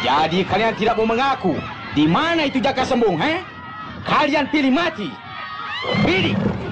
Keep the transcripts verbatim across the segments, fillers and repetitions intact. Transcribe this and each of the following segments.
Jadi kalian tidak mau mengaku. Di mana itu Jaka Sembung, eh? Kalian pilih mati. Pilih.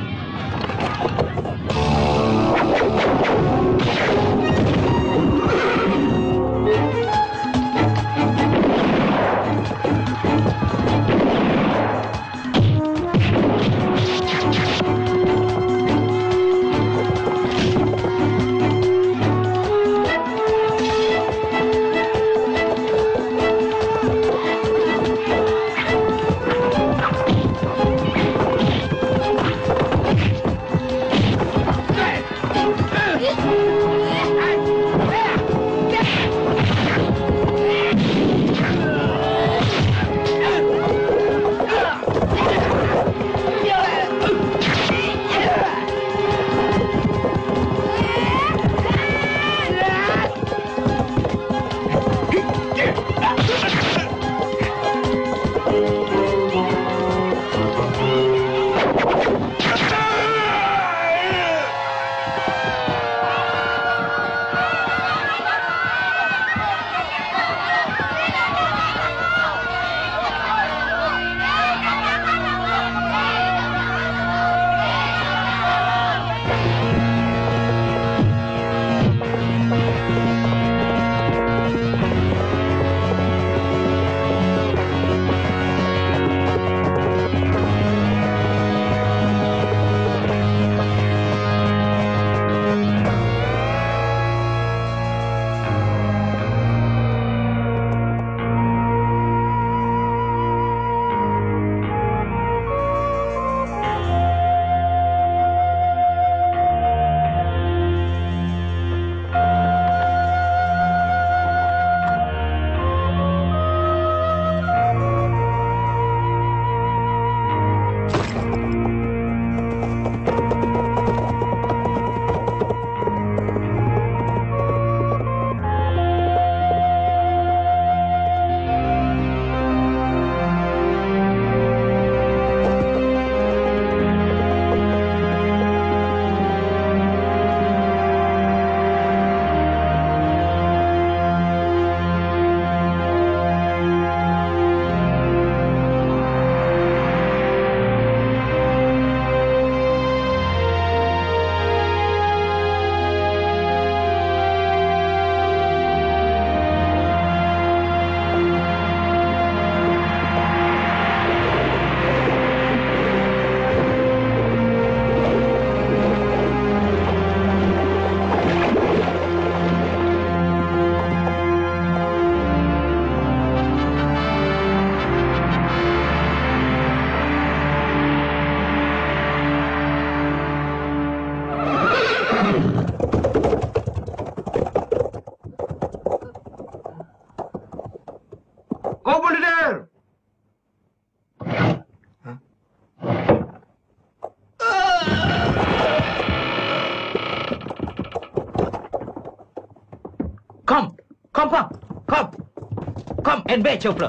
En beetje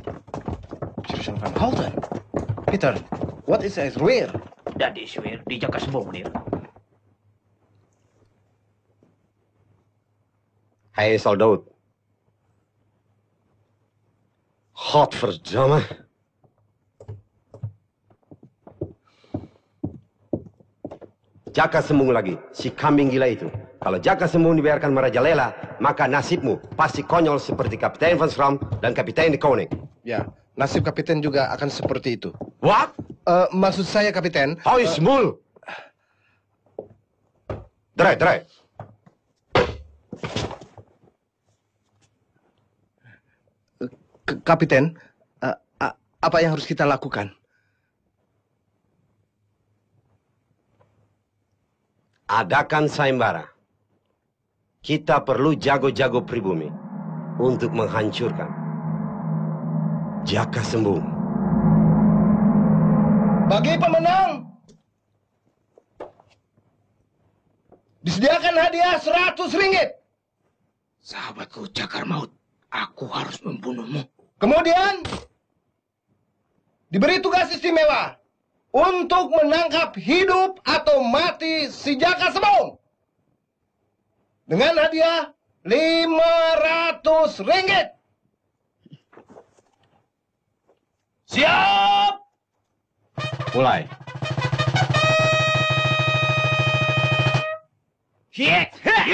Sergeant Van Halten. Peter, what is it weer? Dat is weer die Jaka Sembung, meneer. Hij is al dood. Godverdomme. Jaka Sembung lagi, si kambing gila itu. Kalau Jaka Sembung dibiarkan merajalela, maka nasibmu pasti konyol seperti Kapten Van Schram dan Kapten de Koning. Ya, nasib kapiten juga akan seperti itu. What? Uh, maksud saya, Kapiten... Hoi, uh, smul! Draai, draai. Kapiten, uh, uh, apa yang harus kita lakukan? Adakan sayembara. Kita perlu jago-jago pribumi untuk menghancurkan Jaka Sembung. Bagi pemenang, disediakan hadiah seratus ringgit. Sahabatku Cakar Maut, aku harus membunuhmu. Kemudian, diberi tugas istimewa untuk menangkap hidup atau mati si Jaka Sembung. Dengan hadiah lima ratus ringgit. Siap! Mulai. Hit!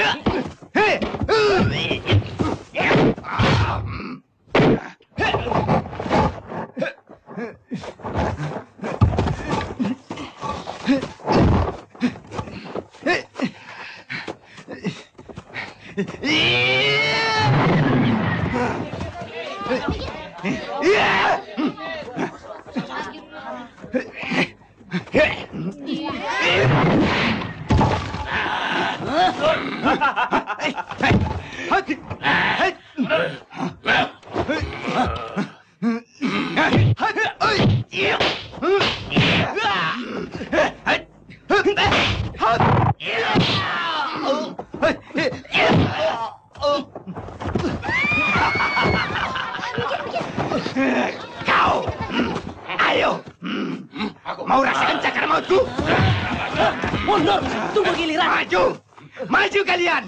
Kau! Ayo! Aku mau rasakan cakar mautku! Mundur! Tunggu giliran! Maju! Maju kalian!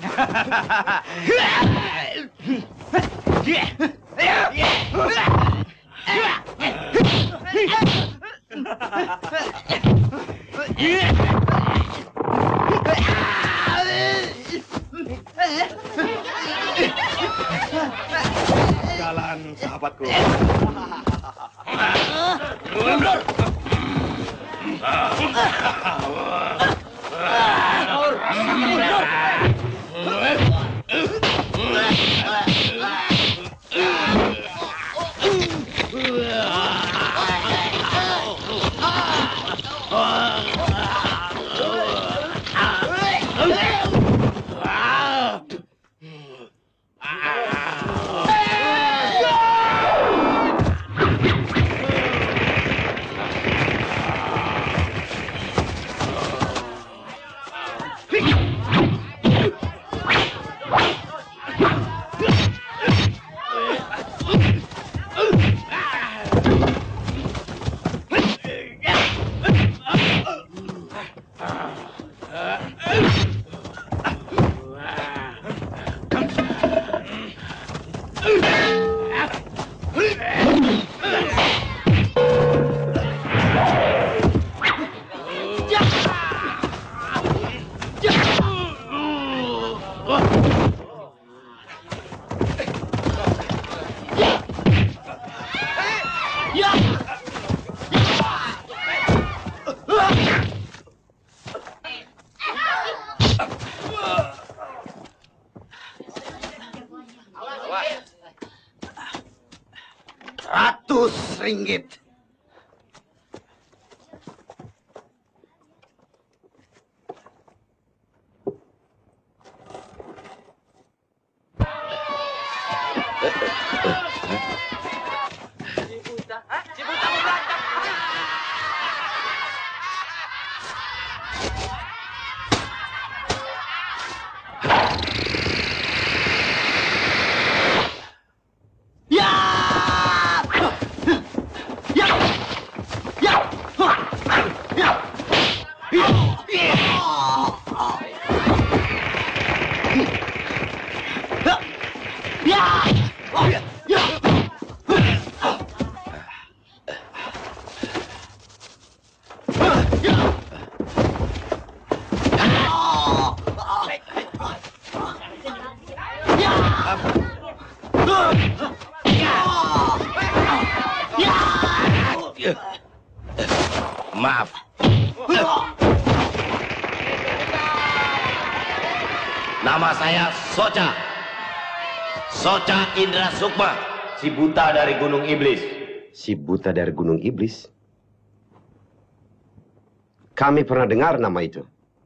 Jalan, sahabatku. Mundur! Ratus ringgit. Maaf. Nama saya Soca. Soca Indra Sukma, si buta dari Gunung Iblis. Si buta dari Gunung Iblis? Kami pernah dengar nama itu.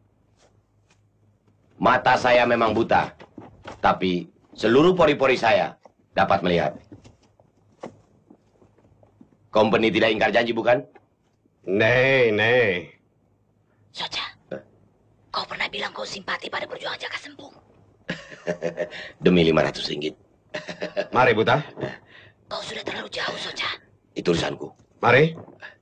Mata saya memang buta, tapi seluruh pori-pori saya dapat melihat. Company tidak ingkar janji, bukan? Nei, nei. Soca, kau pernah bilang kau simpati pada perjuangan Jaka Sembung. Demi lima ratus ringgit. Mari, buta. Kau sudah terlalu jauh, Soca. Itu urusanku. Mari.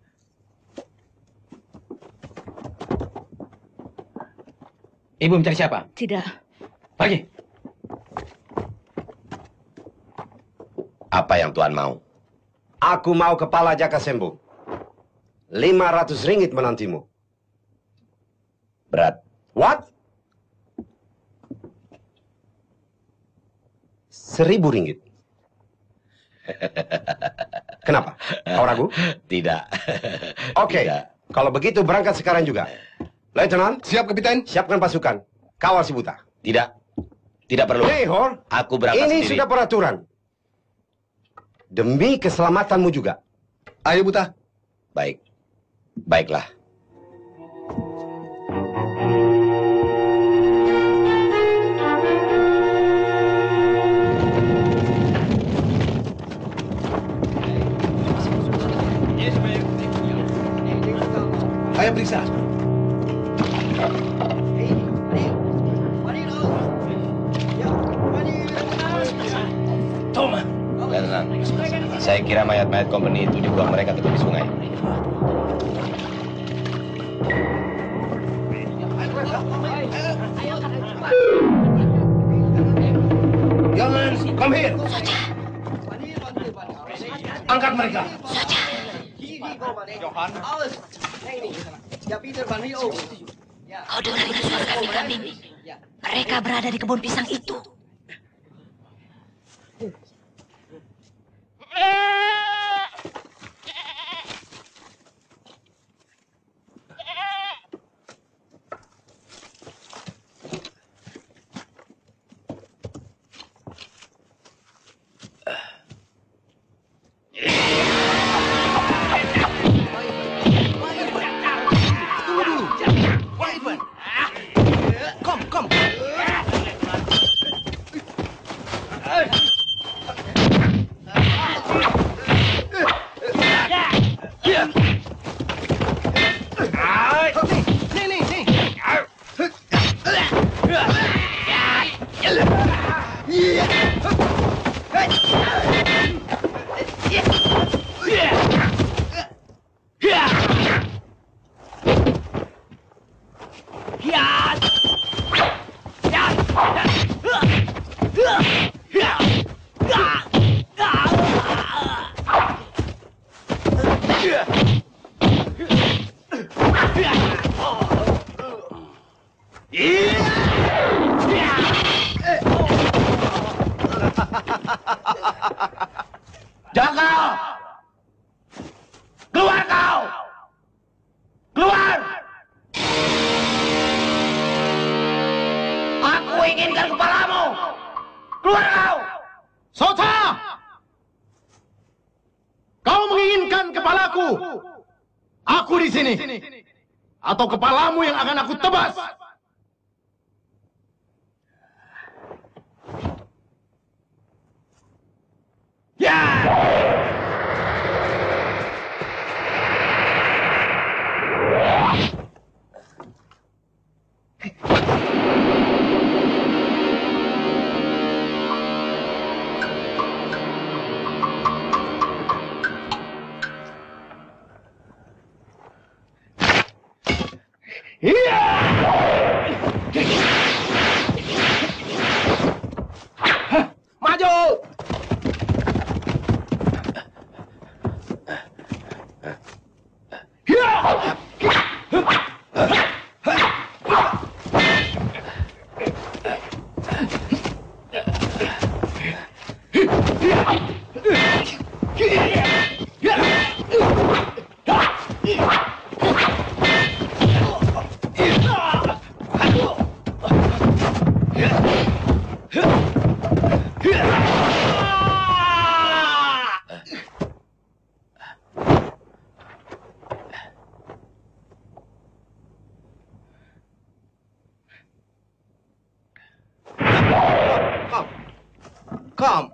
Ibu mencari siapa? Tidak. Pergi. Apa yang Tuan mau? Aku mau kepala Jaka Sembung. lima ratus ringgit menantimu. Berat. What? Seribu ringgit. Kenapa? Kau ragu? Tidak. Oke, Tidak. kalau begitu berangkat sekarang juga. Letnan, Siap, Kapiten. siapkan pasukan. Kawal si buta. Tidak. Tidak perlu. Hei, Hor. Aku berangkat Ini sendiri. sudah peraturan. Demi keselamatanmu juga. Ayo, Buta. Baik. Baiklah. Ayo periksa. Tenang. Saya kira mayat-mayat company itu dibuang mereka ke tepi sungai. Jangan, come here. Angkat mereka. Kau dengar itu suara kambing-kambing? Mereka berada di kebun pisang itu. Jaka! Keluar kau! Keluar! Aku inginkan kepalamu! Keluar kau! Sota! Kau menginginkan kepalaku? Aku di sini. Atau kepalamu yang akan aku tebas? Ya! Maju! Come.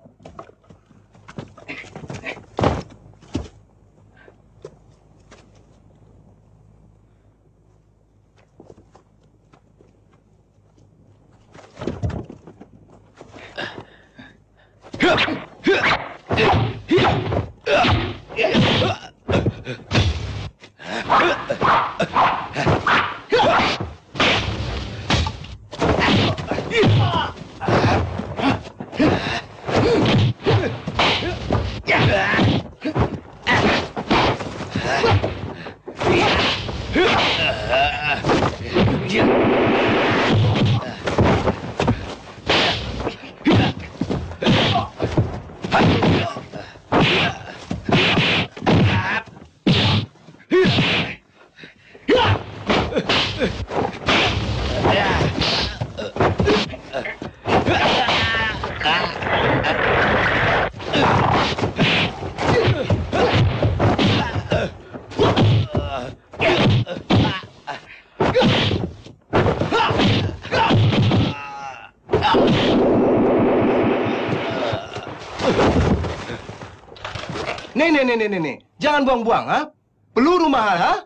Nih, nih, nih, nih, nih. Jangan buang-buang, ha? Peluru mahal, ha?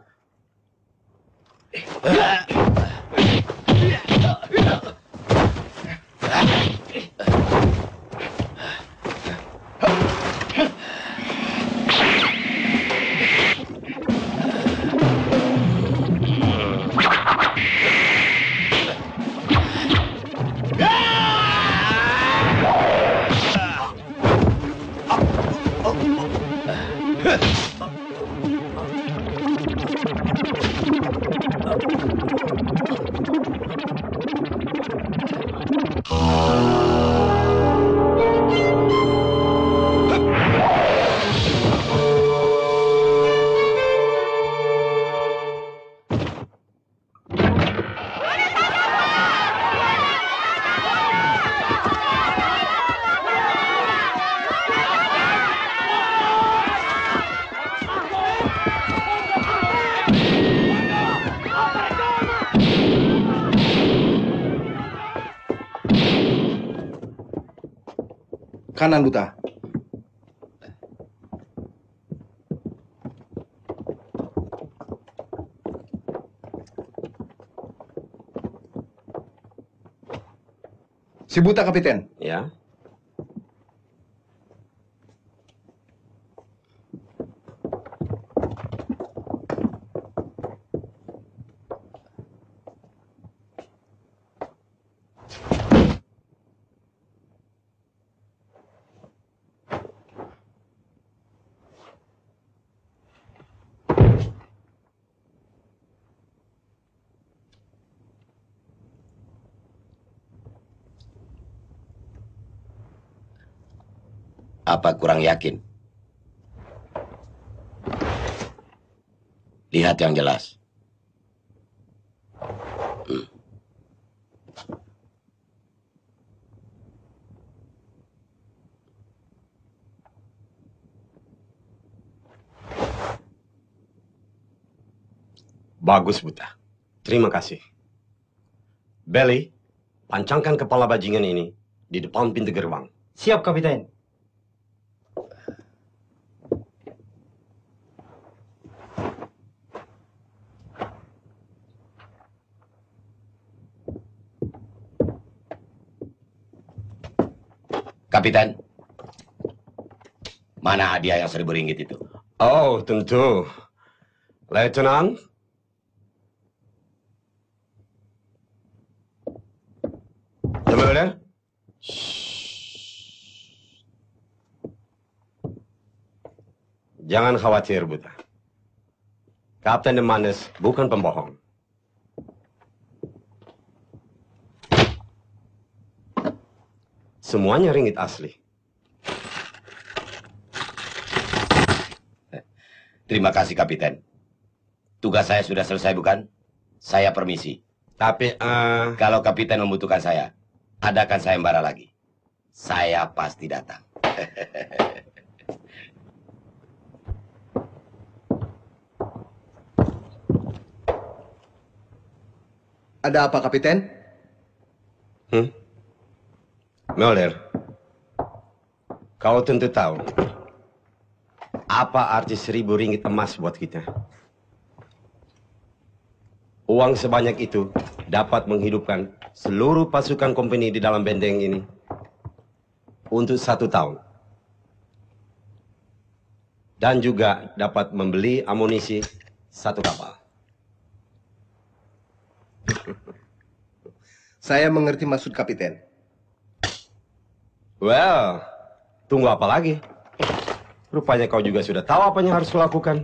Kanan, Buta. Si Buta, Kapiten. Ya. Apa kurang yakin? Lihat yang jelas. Hmm. Bagus, Buta. Terima kasih. Belly, pancangkan kepala bajingan ini di depan pintu gerbang. Siap, Kapiten. Kapiten, mana hadiah yang seribu ringgit itu? Oh, tentu. Letnan. Teman-teman. Jangan khawatir, Buta. Kapten Demanes bukan pembohong. Semuanya ringgit asli. Terima kasih, Kapiten. Tugas saya sudah selesai, bukan? Saya permisi. Tapi, uh... kalau Kapiten membutuhkan saya, adakan sayembara lagi. Saya pasti datang. Ada apa, Kapiten? Hmm? Mulder, kau tentu tahu apa arti seribu ringgit emas buat kita. Uang sebanyak itu dapat menghidupkan seluruh pasukan company di dalam benteng ini untuk satu tahun. Dan juga dapat membeli amunisi satu kapal. Saya mengerti maksud Kapiten. Well, tunggu apa lagi? Rupanya kau juga sudah tahu apa yang harus kulakukan.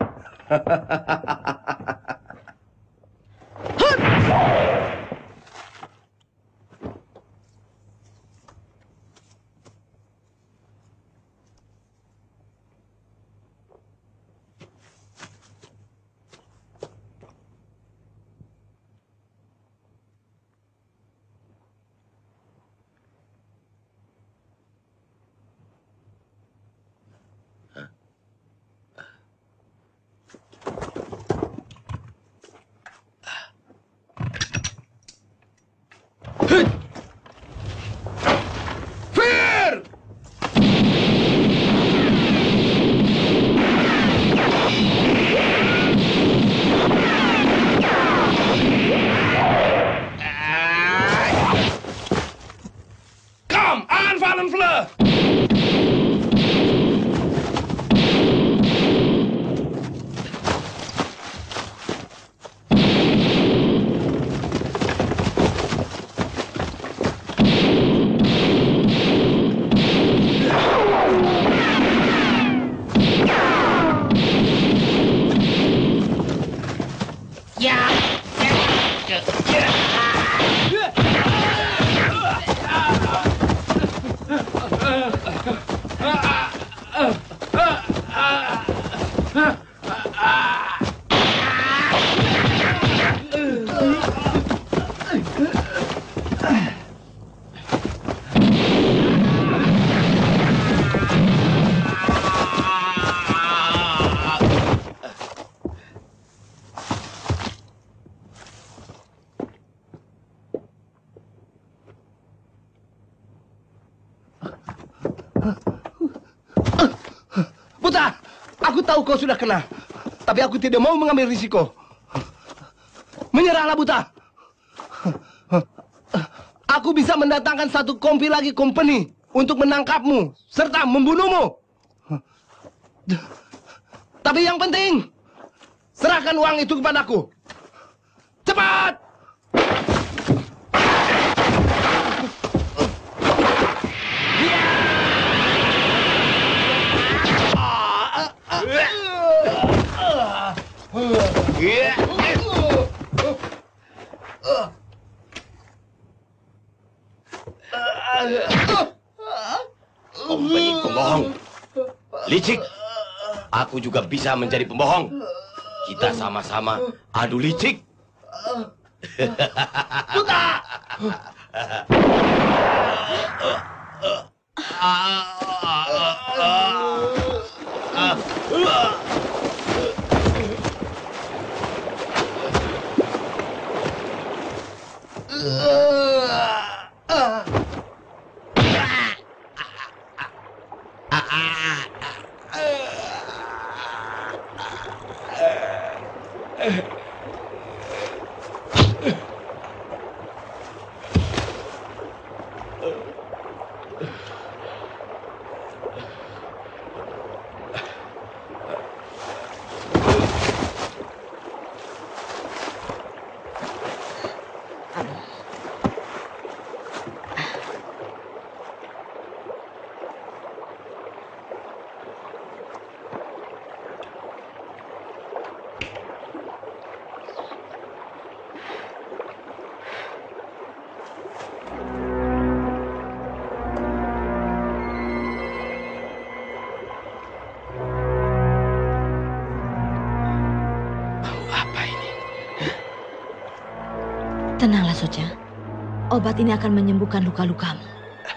Buta, aku tahu kau sudah kena, tapi aku tidak mau mengambil risiko. Menyerahlah, Buta. Aku bisa mendatangkan satu kompi lagi company untuk menangkapmu serta membunuhmu. Tapi yang penting, serahkan uang itu kepadaku. Cepat! Kompeni pembohong. Licik, aku juga bisa menjadi pembohong. Kita sama-sama adu licik. Buta! Tenanglah, Socha. Obat ini akan menyembuhkan luka-lukamu.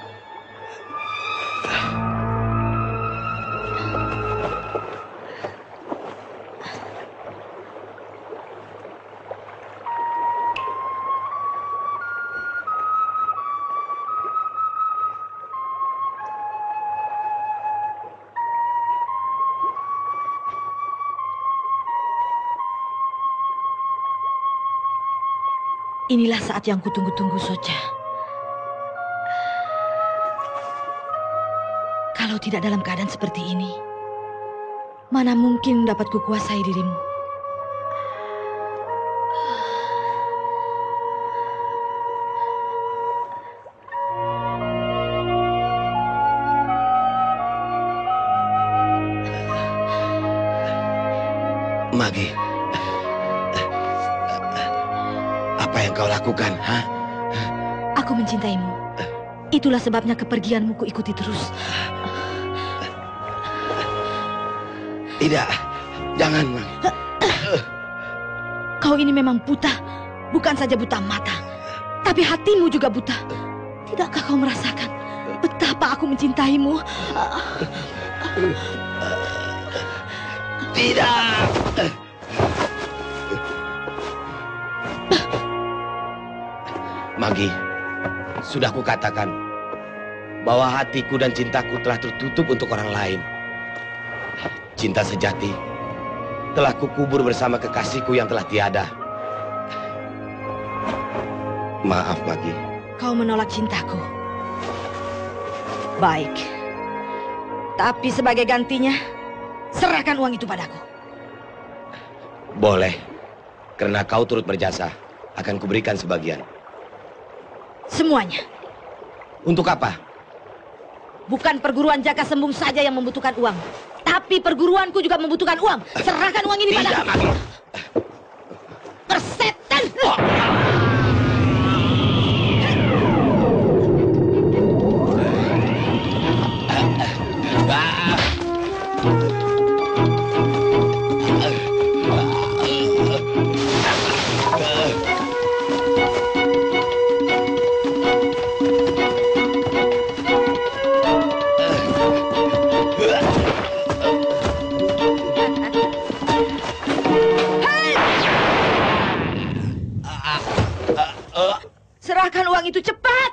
Inilah saat yang kutunggu-tunggu, Socha. Kalau tidak dalam keadaan seperti ini, mana mungkin dapat kukuasai dirimu. Magi, apa yang kau lakukan, ha? Aku mencintaimu. Itulah sebabnya kepergianmu ku ikuti terus. Tidak, jangan, Magi. Kau ini memang buta. Bukan saja buta mata, tapi hatimu juga buta. Tidakkah kau merasakan betapa aku mencintaimu? Tidak. Magi, sudah kukatakan bahwa hatiku dan cintaku telah tertutup untuk orang lain. Cinta sejati telah kukubur bersama kekasihku yang telah tiada. Maaf, Magi. Kau menolak cintaku. Baik. Tapi sebagai gantinya, serahkan uang itu padaku. Boleh. Karena kau turut berjasa, akan kuberikan sebagian. Semuanya. Untuk apa? Bukan perguruan Jaka Sembung saja yang membutuhkan uang, tapi perguruanku juga membutuhkan uang. Serahkan uang ini padaku. Tidak, Magi. Persetan! Serahkan uang itu cepat.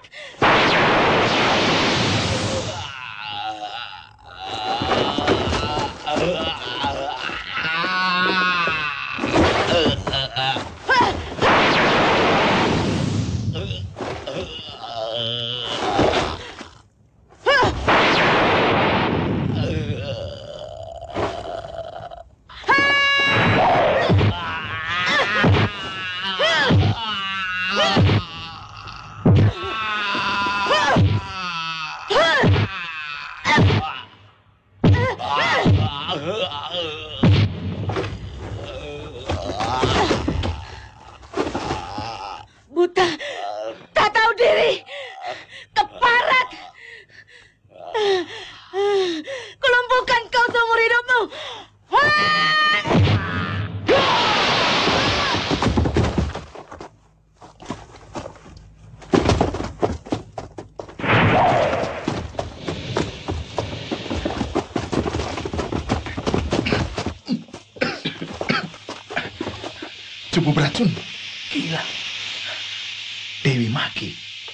Buta, tak tahu diri, keparat. Kulumpuhkan kau seumur hidupmu. Cukup beracun. Gila. Dewi Magi.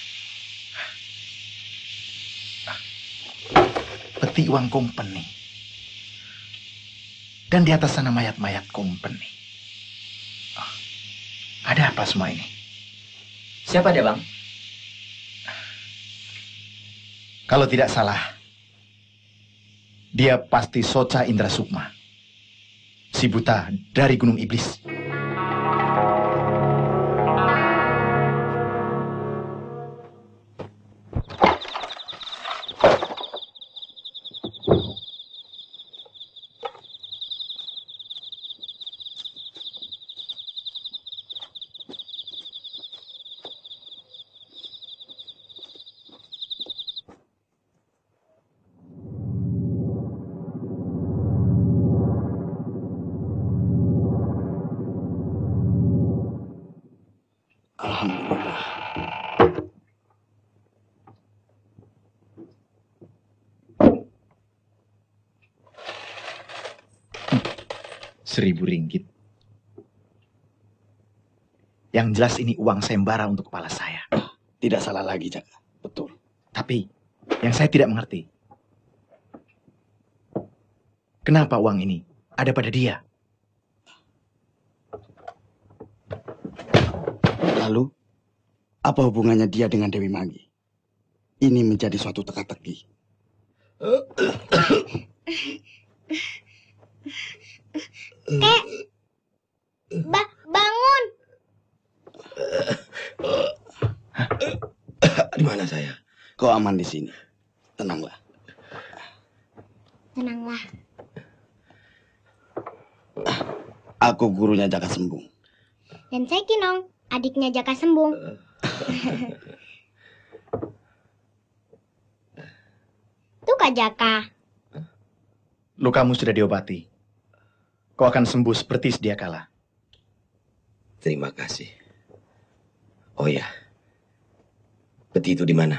Peti uang company. Dan di atas sana mayat-mayat company. Oh, ada apa semua ini? Siapa dia, Bang? Kalau tidak salah, dia pasti Soca Indra Sukma. Si buta dari Gunung Iblis. Seribu ringgit. Yang jelas ini uang sayembara untuk kepala saya. Tidak salah lagi, Jaka. Betul. Tapi yang saya tidak mengerti, kenapa uang ini ada pada dia? Lalu, apa hubungannya dia dengan Dewi Magi? Ini menjadi suatu teka-teki. Kek, ba bangun. Di mana saya? Kau aman di sini. Tenanglah. Tenanglah. Aku gurunya Jaka Sembung. Dan saya Kinong, adiknya Jaka Sembung. Tuh Kak Jaka. Lukamu sudah diobati. Kau akan sembuh seperti sedia kala. Terima kasih. Oh ya, peti itu di mana?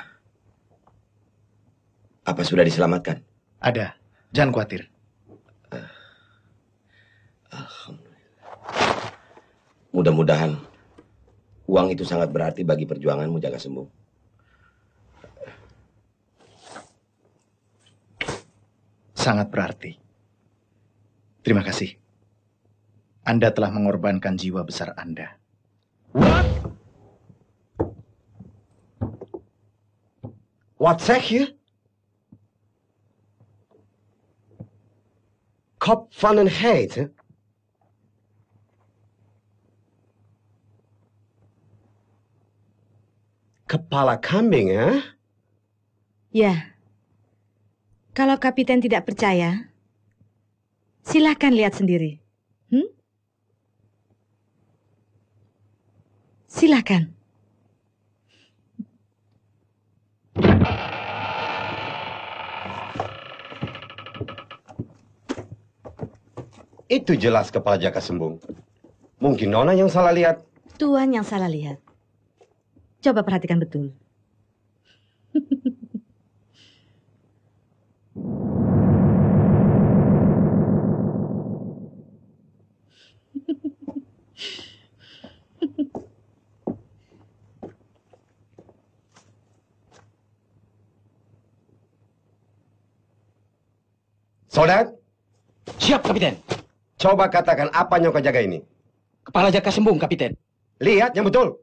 Apa sudah diselamatkan? Ada, jangan khawatir. Uh, Alhamdulillah. Mudah-mudahan uang itu sangat berarti bagi perjuanganmu, Jaka Sembung. Sangat berarti. Terima kasih. Anda telah mengorbankan jiwa besar Anda. What? Wat zeg je? Kop van een geit, hè? Kepala kambing, hè? Ya. Kalau kapiten tidak percaya, silakan lihat sendiri. Hmm? Silakan. Itu jelas kepala Jaka Sembung. Mungkin Nona yang salah lihat. Tuan yang salah lihat. Coba perhatikan betul. Soldat, Siap, Kapiten. coba katakan apa yang kau jaga ini. Kepala Jaka Sembung, Kapiten. Lihat yang betul.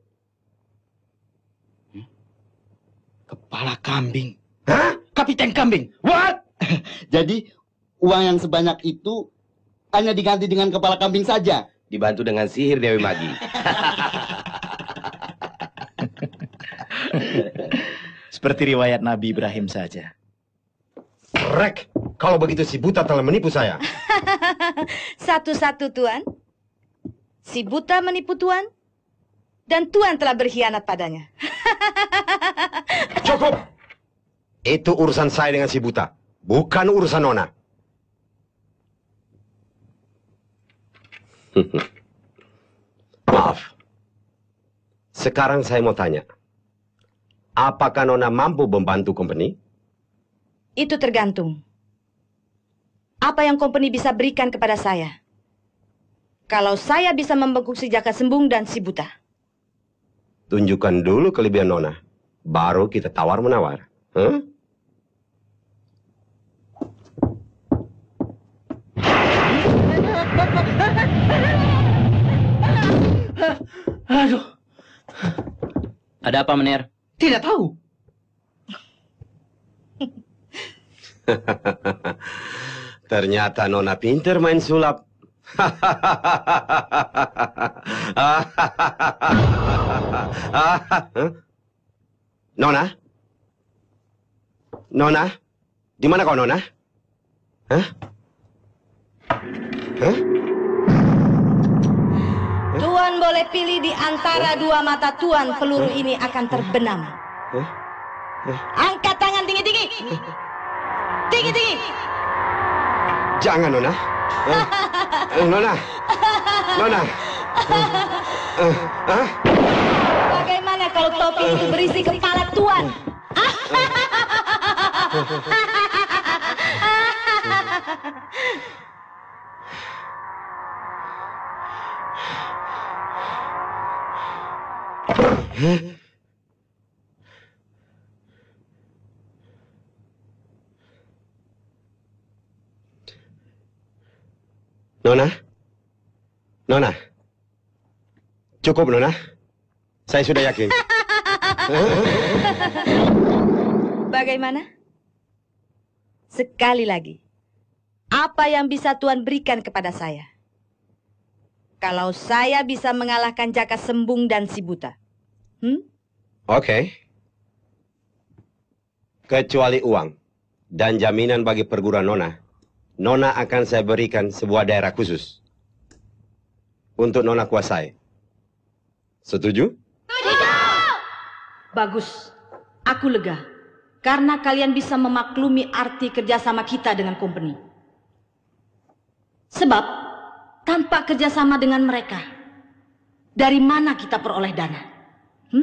Kepala kambing. Hah? Kapiten kambing. What? Jadi uang yang sebanyak itu hanya diganti dengan kepala kambing saja. Dibantu dengan sihir Dewi Magi. Seperti riwayat Nabi Ibrahim saja. Rek, kalau begitu si buta telah menipu saya. Satu-satu, Tuan. Si buta menipu Tuan, dan Tuan telah berkhianat padanya. Cukup. Itu urusan saya dengan si buta, bukan urusan Nona. Maaf. Sekarang saya mau tanya. Apakah Nona mampu membantu company? Itu tergantung. Apa yang company bisa berikan kepada saya? Kalau saya bisa membekuk si Jaka Sembung dan si buta. Tunjukkan dulu kelebihan Nona, baru kita tawar-menawar. Huh? Aduh. Ada apa, Menir? Tidak tahu. Ternyata Nona pinter main sulap. Nona? Nona? Di mana kau, Nona? Hah? Hah? Tuan boleh pilih di antara dua mata Tuan, peluru ini akan terbenam. Angkat tangan tinggi-tinggi. Tinggi-tinggi. Jangan, Nona. Hah? Nona. Nona. Hah? Hah? Bagaimana kalau topi itu berisi kepala Tuan? Nona? Nona? Cukup, Nona. Saya sudah yakin. Bagaimana? Sekali lagi. Apa yang bisa Tuan berikan kepada saya? Kalau saya bisa mengalahkan Jaka Sembung dan si buta. Hmm? Oke. Okay. Kecuali uang dan jaminan bagi perguruan Nona, Nona akan saya berikan sebuah daerah khusus. untuk Nona kuasai. Setuju? Bagus. Aku lega. Karena kalian bisa memaklumi arti kerjasama kita dengan company. Sebab, tanpa kerjasama dengan mereka, dari mana kita peroleh dana? Hmm?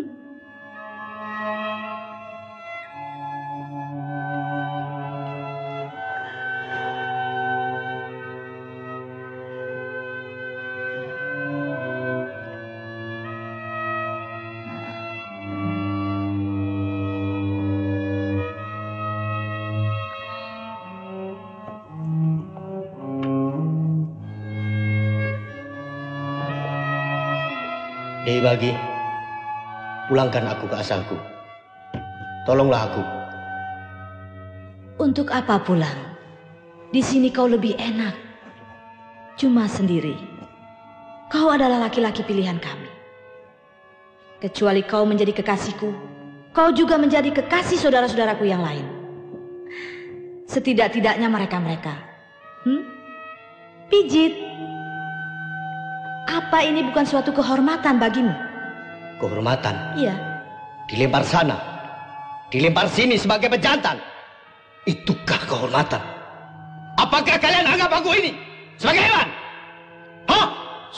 Dewi Bagi, pulangkan aku ke asalku. Tolonglah aku. Untuk apa pulang? Di sini kau lebih enak. Cuma sendiri. Kau adalah laki-laki pilihan kami. Kecuali kau menjadi kekasihku, kau juga menjadi kekasih saudara-saudaraku yang lain. Setidak-tidaknya mereka-mereka. Hmm? Pijit. Apa ini bukan suatu kehormatan bagimu? Kehormatan? Iya. Dilempar sana, dilempar sini sebagai pejantan. Itukah kehormatan? Apakah kalian anggap aku ini sebagai hewan? Hah?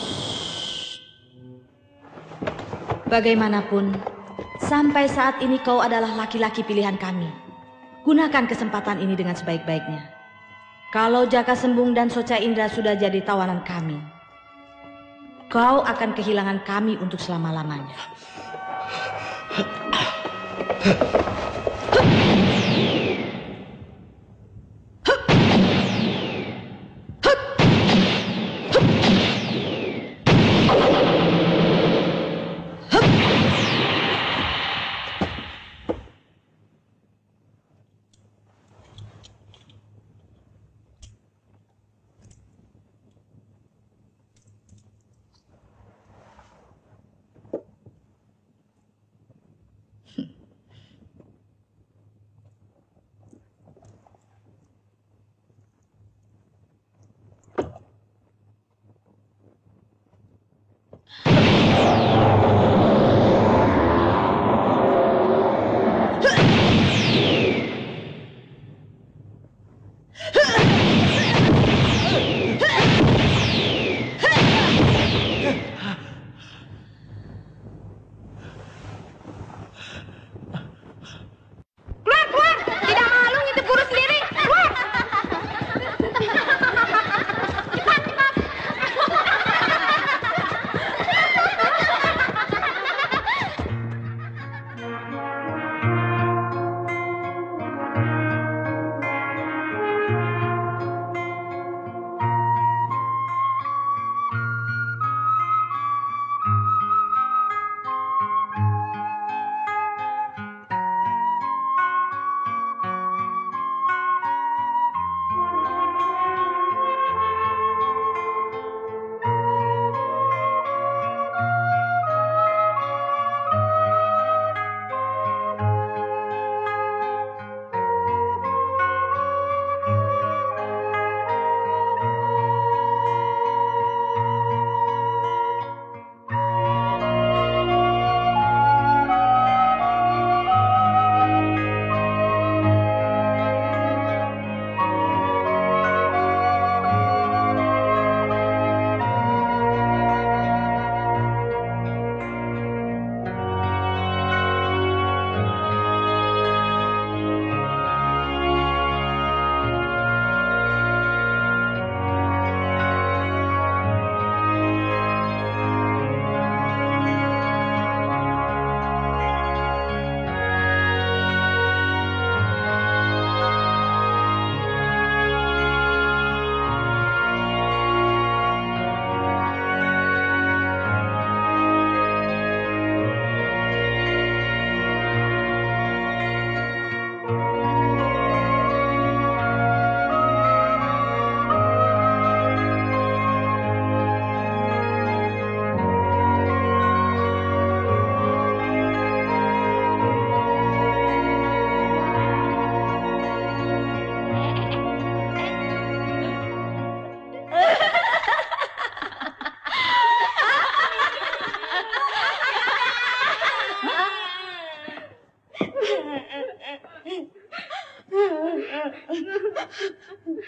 Bagaimanapun, sampai saat ini kau adalah laki-laki pilihan kami. Gunakan kesempatan ini dengan sebaik-baiknya. Kalau Jaka Sembung dan Soca Indra sudah jadi tawanan kami, kau akan kehilangan kami untuk selama-lamanya.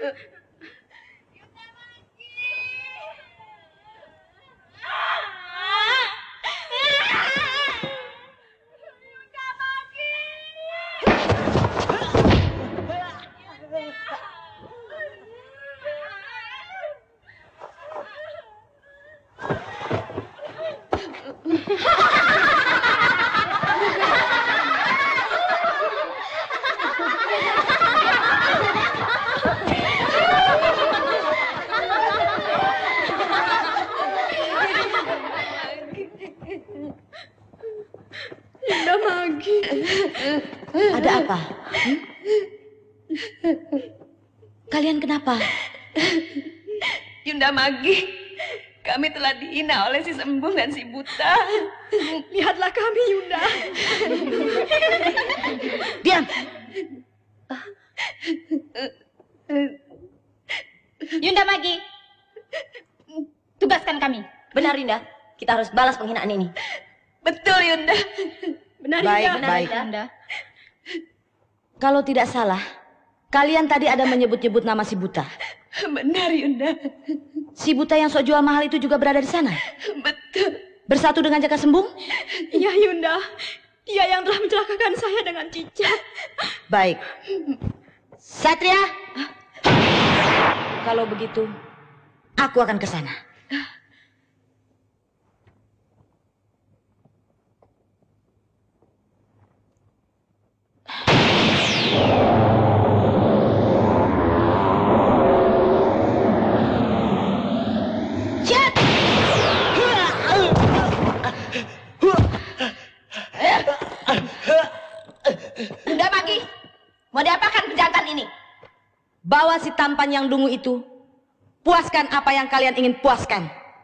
Yunda Magi. Ada apa? Hmm? Kalian kenapa? Yunda Magi, kami telah dihina oleh si Sembung dan si Buta. Lihatlah kami, Yunda. Diam. Yunda Magi, tugaskan kami. Benar, Yunda. Kita harus balas penghinaan ini. Betul, Yunda. Benar, Baik, Yunda. baik. Benar, Yunda. Kalau tidak salah, kalian tadi ada menyebut-nyebut nama si Buta. Benar, Yunda. Si Buta yang sok jual mahal itu juga berada di sana. Betul. Bersatu dengan Jaka Sembung? Iya, Yunda. Dia yang telah mencelakakan saya dengan cicak. Baik. Satria, kalau begitu, aku akan ke sana. Yunda Magi, mau diapakan pejantan ini? Bawa si tampan yang dungu itu. Puaskan apa yang kalian ingin puaskan.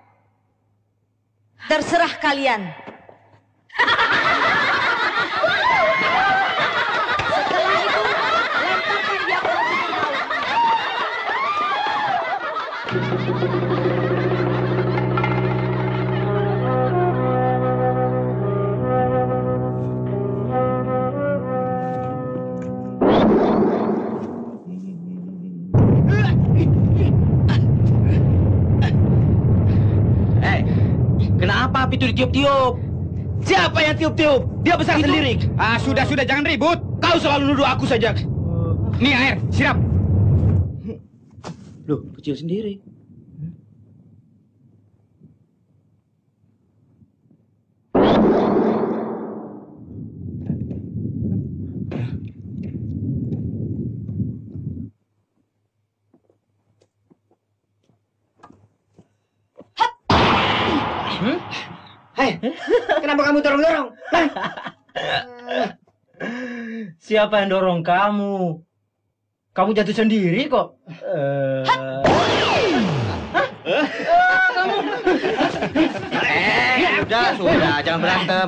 Terserah kalian. Setelah itu, lemparkan dia ke laut. Kenapa api itu ditiup-tiup? Siapa yang tiup-tiup? Dia besar itu sendiri. Ah, sudah, sudah, jangan ribut. Kau selalu nuduh aku saja. Nih air, sirap. Loh, kecil sendiri. Hmm? Hai, kenapa kamu dorong-dorong? Siapa yang dorong kamu? Kamu jatuh sendiri kok. Uh... Kamu? Eh, sudah, sudah, jangan berantem.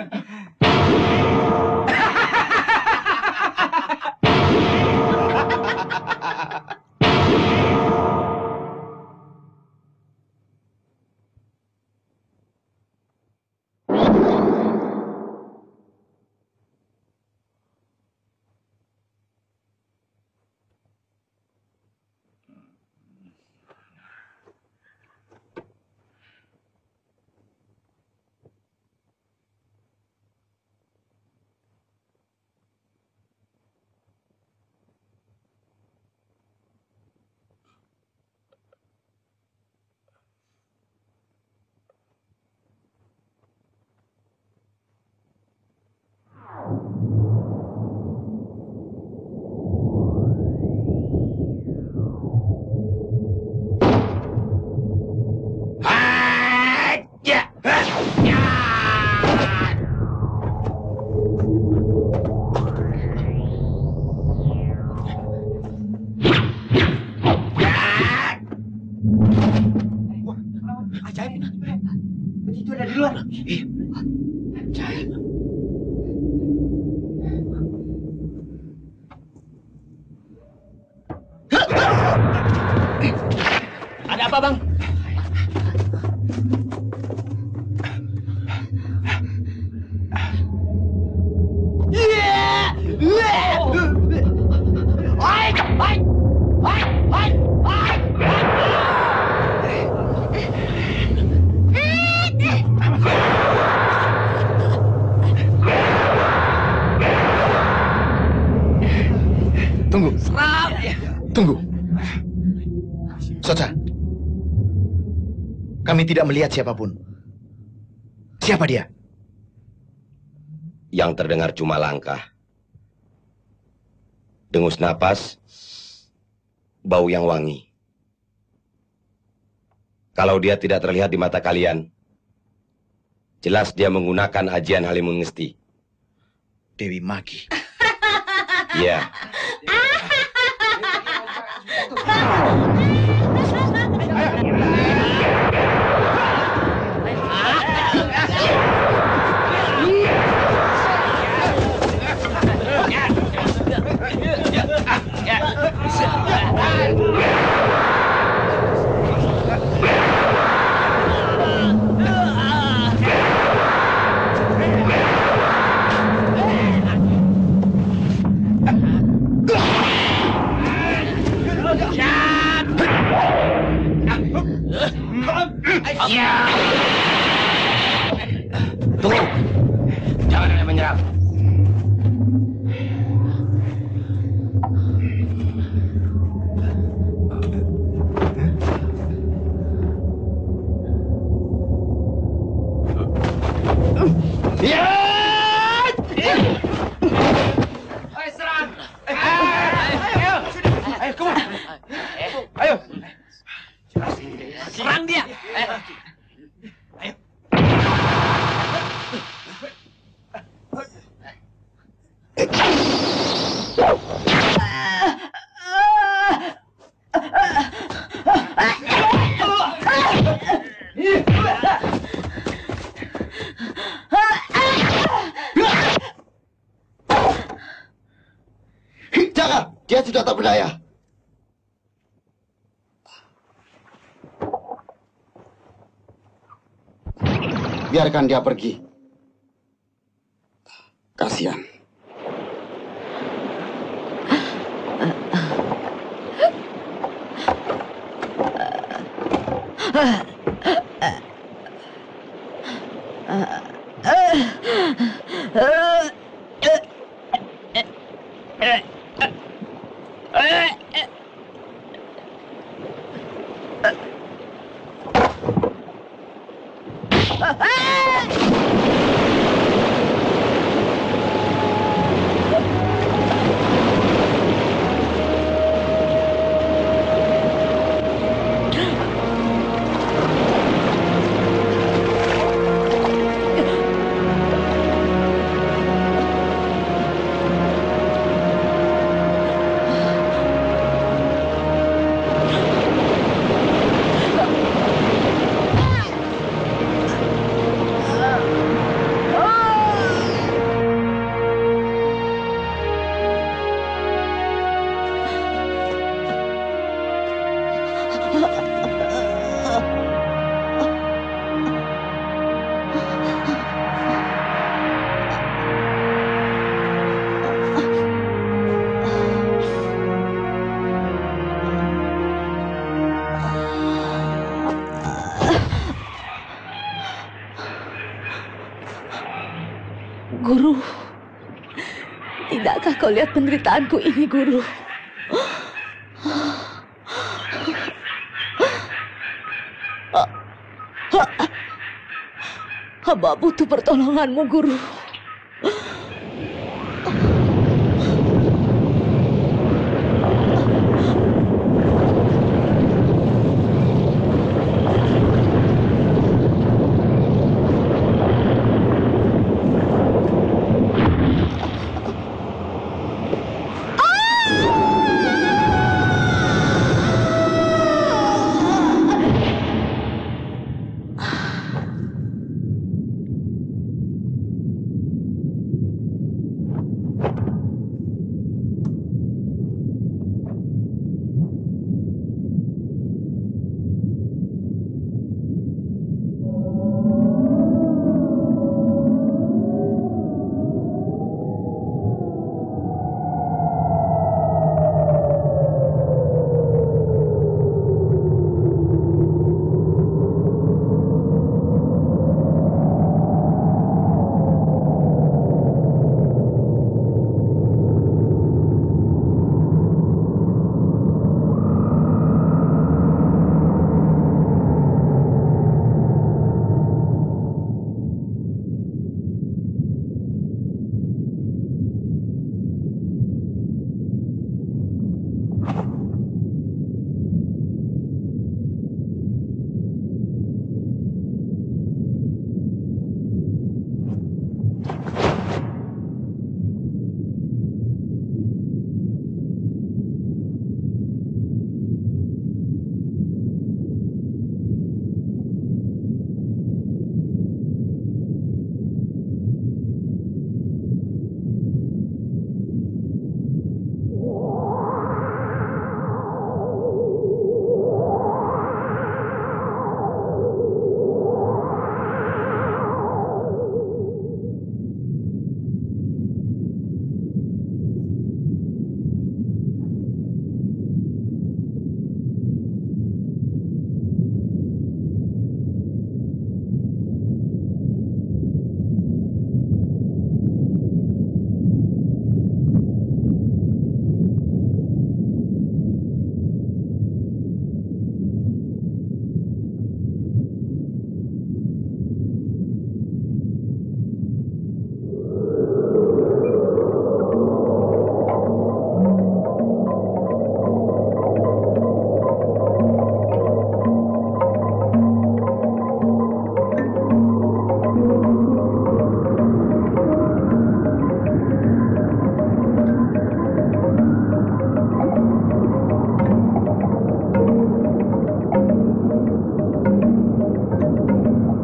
Ada apa, Bang? Hai, hai, hai, hai. Kami tidak melihat siapapun. Siapa dia? Yang terdengar cuma langkah, dengus napas, bau yang wangi. Kalau dia tidak terlihat di mata kalian, jelas dia menggunakan ajian Halimun Ngesti. Dewi Magi. Iya. Tunggu, jangan ada yang menyerang. Ya! Ayo serang! Ayo! Ayo, come on! Ayo! Serang dia! Ayo! Jangan, dia sudah tak berdaya. Biarkan dia pergi. Kasihan. Guru, tidakkah kau lihat penderitaanku ini, Guru? Hamba butuh pertolonganmu, Guru.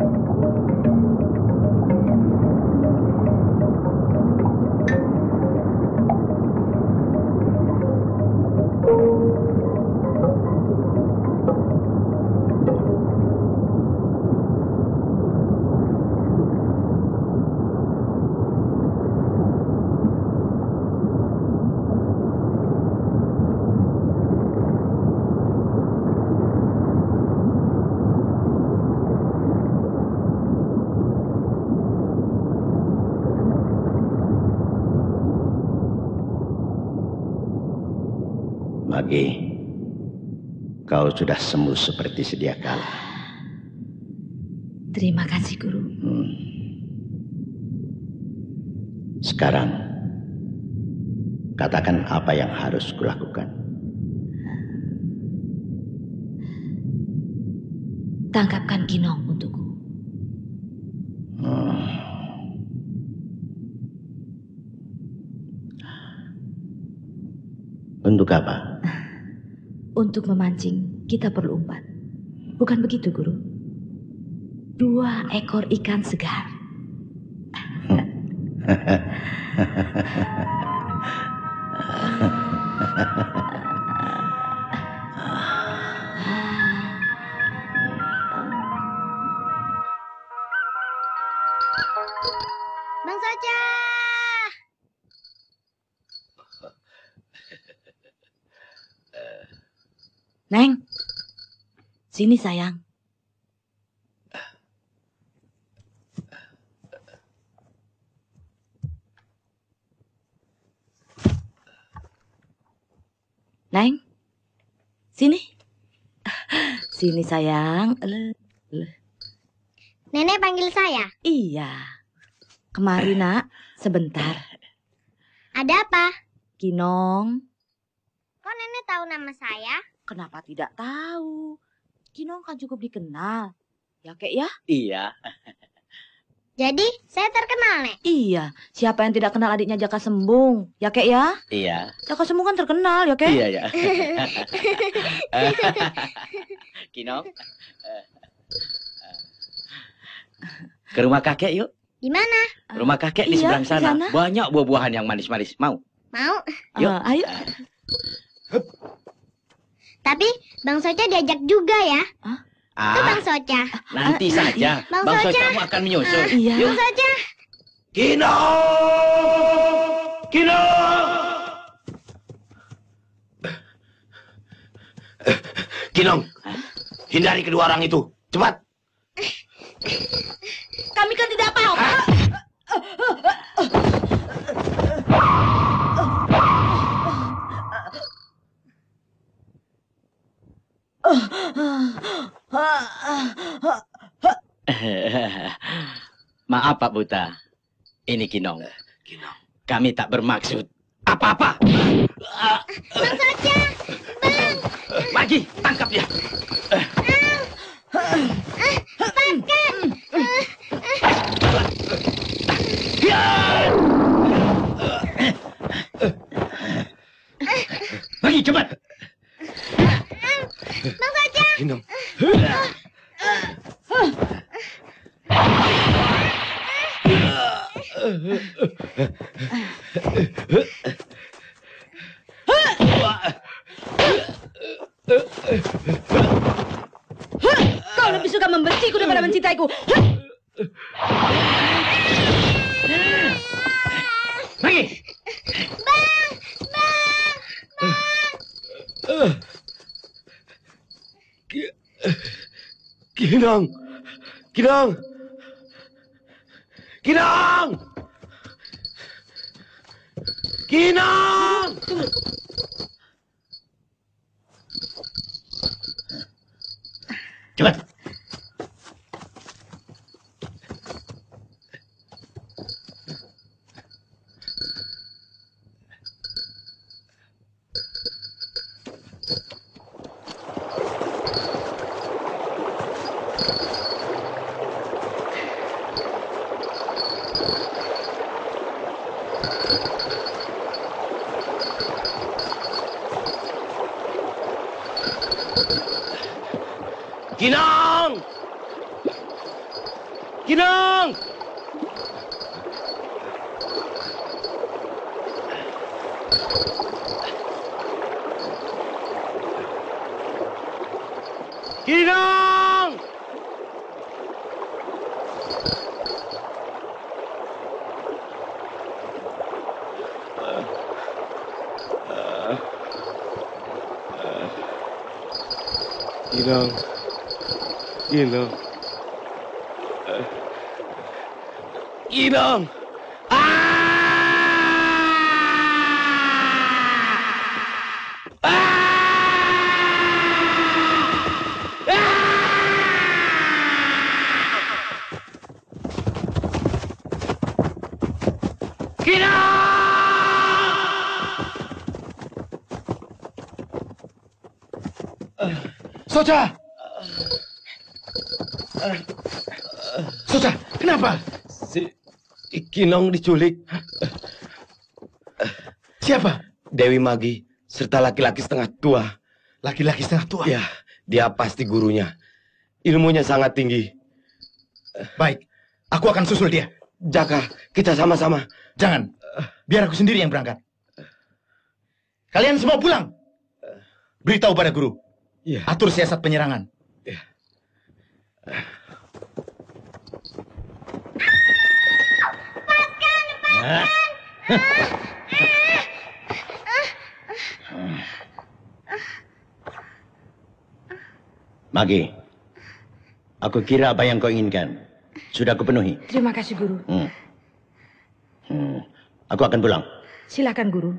Magi, kau sudah sembuh seperti sedia kala. Terima kasih, Guru. Hmm. Sekarang, katakan apa yang harus kulakukan. Tangkapkan Kinong untukku. Hmm. Untuk apa? Untuk memancing, kita perlu umpan. Bukan begitu, Guru? Dua ekor ikan segar. Bang Soca! Neng, sini sayang. Neng, sini. Sini sayang. Nenek panggil saya? Iya. Kemari nak, sebentar. Ada apa? Kinong. Kok nenek tahu nama saya? Kenapa tidak tahu? Kinong kan cukup dikenal. Ya, Kek ya? Iya. Jadi, saya terkenal, Nek? Iya. Siapa yang tidak kenal adiknya Jaka Sembung? Ya, Kek ya? Iya. Jaka Sembung kan terkenal, ya, Kek? Iya, ya. Kinong. Ke rumah kakek yuk. Di mana? Rumah kakek di Iya, seberang di sana. sana. Banyak buah-buahan yang manis-manis. Mau? Mau. Yuk. Uh, ayo. Tapi Bang Soca diajak juga ya? Hah? Itu Bang Ah, Soca. nanti saja. Bang Bang Soca. Socamu akan menyusul. Ah, Iya. Bang Soca. Kinong! Kinong! Kinong, hindari kedua orang itu. Cepat. Kami kan tidak apa-apa. Maaf Pak Buta. Ini Kinong. Kinong. Kami tak bermaksud apa-apa. Bang Soca. Bang. Magi, tangkap dia. Pakan. Magi, cepat. Bang Soca. Kinong. Kau lebih suka membenciku daripada mencintaiku. Magi. Bang. Bang. Bang. Kinong. Kinong. Kinong. Kinong. Cepat. Kinong. Kinong! Kinong! Kinong. Kinong. Kinong. Soca! Soca, kenapa? Si Kinong diculik. Siapa? Dewi Magi, serta laki-laki setengah tua. Laki-laki setengah tua? Ya, dia pasti gurunya. Ilmunya sangat tinggi. Baik, aku akan susul dia. Jaka, kita sama-sama. Jangan, biar aku sendiri yang berangkat. Kalian semua pulang. Beritahu pada guru. Ya. Atur siasat penyerangan. Ya. Magi, aku kira apa yang kau inginkan sudah kupenuhi. Terima kasih, Guru. Hmm. Hmm. Aku akan pulang. Silakan, Guru.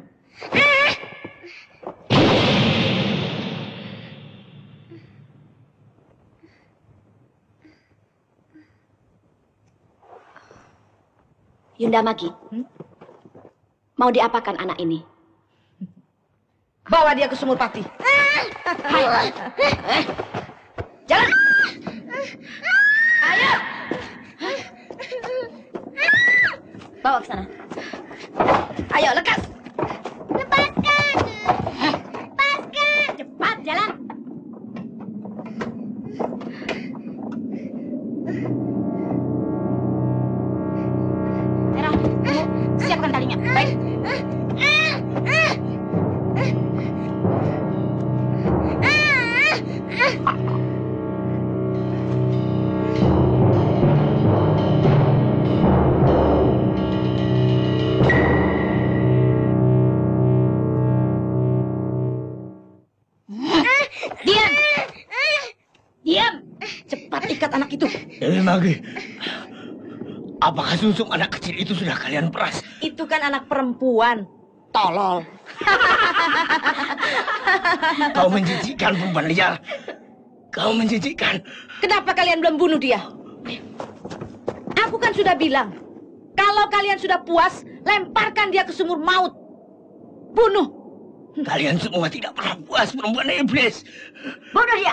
Yunda Magi, hmm? Mau diapakan anak ini? Bawa dia ke Sumurpati. Hai. Jalan. Ayo. Bawa ke sana. Ayo, lekas. Lepaskan. Lepaskan. Cepat, jalan. Merah, siapkan talinya. Baik. Diam! Diam! Cepat ikat anak itu. Dewi Magi, apakah sumsum anak kecil itu sudah kalian peras? Itu kan anak perempuan. Tolol. Kau menjijikkan, perempuan liar. Kau menjijikkan. Kenapa kalian belum bunuh dia? Aku kan sudah bilang, kalau kalian sudah puas, lemparkan dia ke sumur maut. Bunuh. Kalian semua tidak pernah puas, perempuan iblis. Bunuh dia.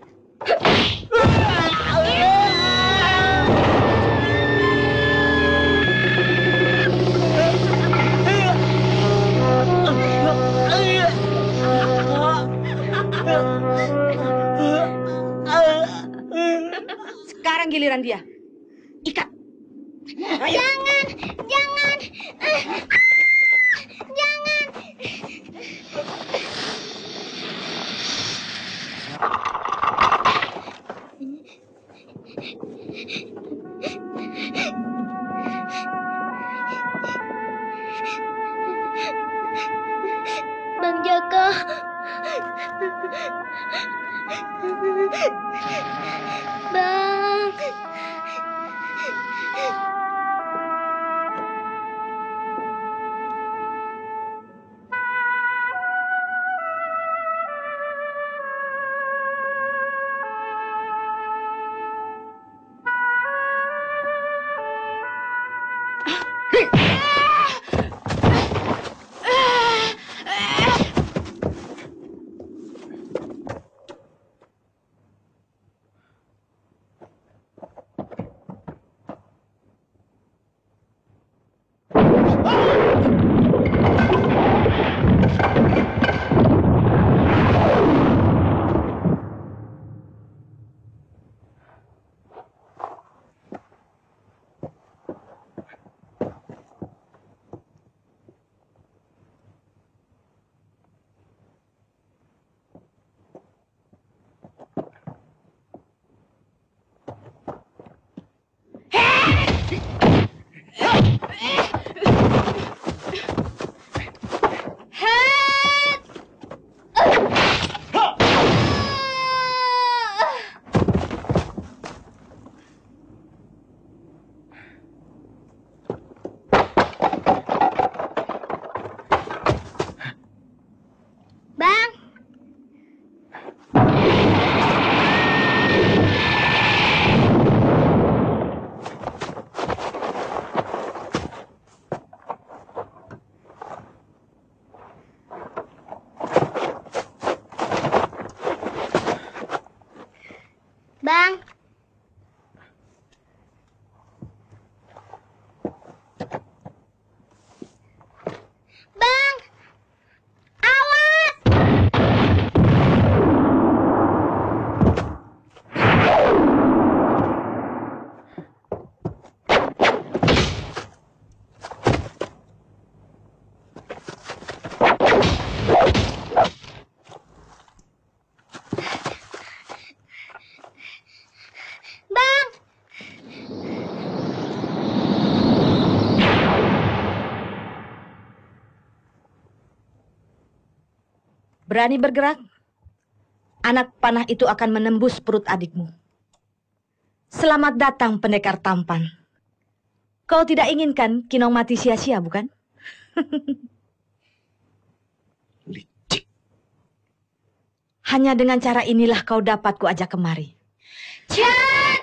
Sekarang giliran dia. Ikat. Ayo. Jangan, jangan. Jangan. Bang Jaka. Bang. Berani bergerak, anak panah itu akan menembus perut adikmu. Selamat datang pendekar tampan. Kau tidak inginkan Kinong mati sia-sia, bukan? Licik. Hanya dengan cara inilah kau dapat kuajak kemari. Chan!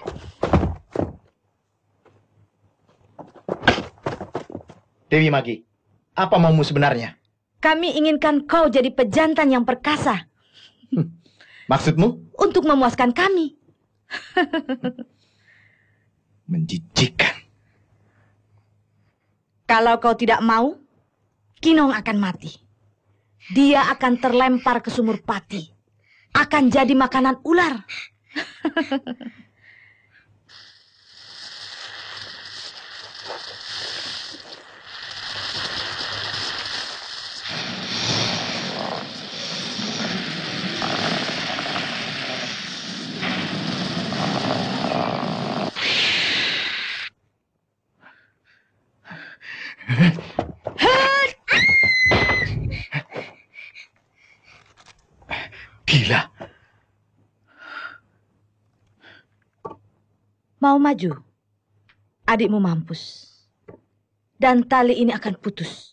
Dewi Magi, apa maumu sebenarnya? Kami inginkan kau jadi pejantan yang perkasa. Hmm. Maksudmu? Untuk memuaskan kami. Menjijikkan. Kalau kau tidak mau, Kinong akan mati. Dia akan terlempar ke sumur pati. Akan jadi makanan ular. Gila. Mau maju? Adikmu mampus. Dan tali ini akan putus.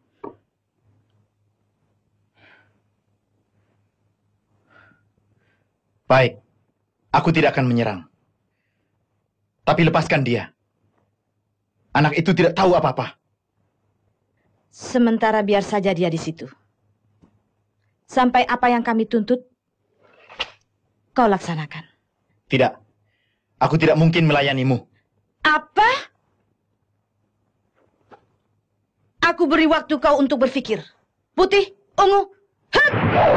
Baik, aku tidak akan menyerang. Tapi lepaskan dia. Anak itu tidak tahu apa-apa. Sementara biar saja dia di situ. Sampai apa yang kami tuntut, kau laksanakan. Tidak. Aku tidak mungkin melayanimu. Apa? Aku beri waktu kau untuk berpikir. Putih, ungu, hap!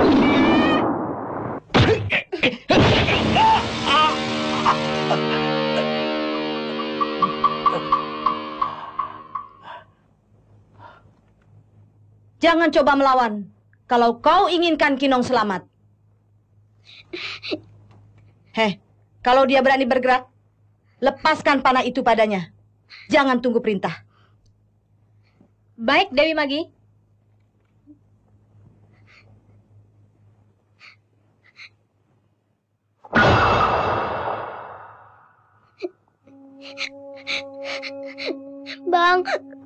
Jangan coba melawan. Kalau kau inginkan Kinong selamat. Heh, kalau dia berani bergerak, lepaskan panah itu padanya. Jangan tunggu perintah. Baik, Dewi Magi. Bang.